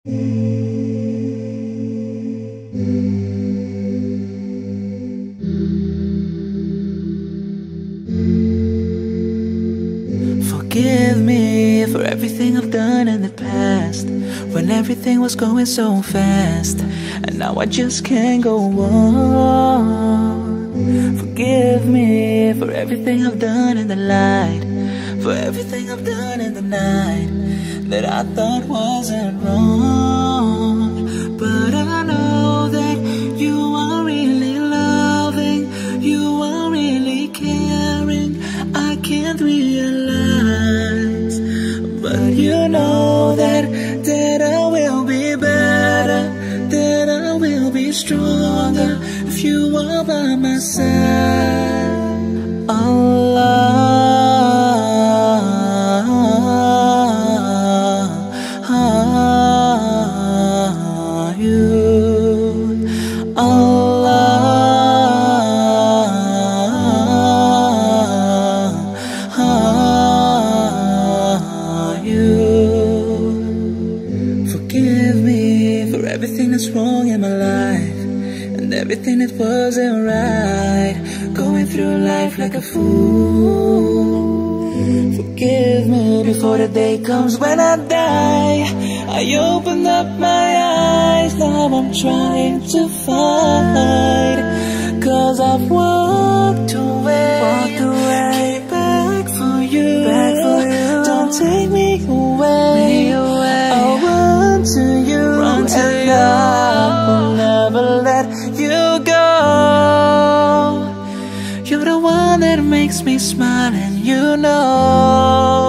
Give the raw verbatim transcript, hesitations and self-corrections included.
Forgive me for everything I've done in the past, when everything was going so fast, and now I just can't go on. Forgive me for everything I've done in the light, for everything I've done in the night that I thought wasn't wrong. But I know that you are really loving, you are really caring. I can't realize, but you know that that I will be better, that I will be stronger if you are by my side. Allah, you, Allah, you. Forgive me for everything that's wrong in my life, and everything that wasn't right, going through life like a fool. Forgive me before the day comes when I die. I opened up my eyes, now I'm trying to find, 'cause I've walked away, walked away. Came back for you, back for you. Don't take me away, me away. I'll run to you, run to and you. I will never let you go. You're the one that makes me smile, and you know